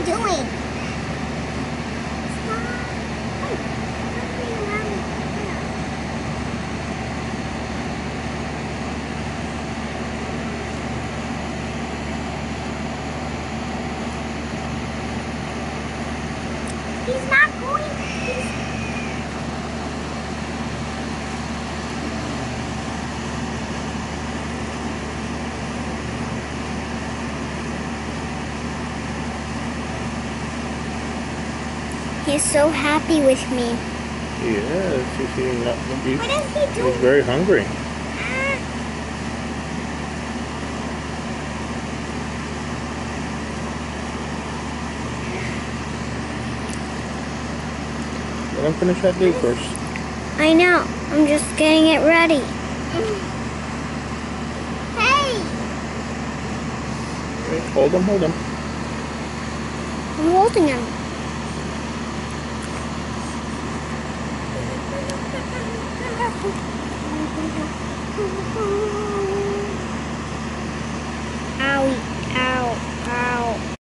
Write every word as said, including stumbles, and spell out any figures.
you doing? He's not going. He's... He's so happy with me. He is. He's eating up the beef. What is he doing? He's very hungry. Let him finish that dude first. I know. I'm just getting it ready. Hey! Okay, hold him, hold him. I'm holding him.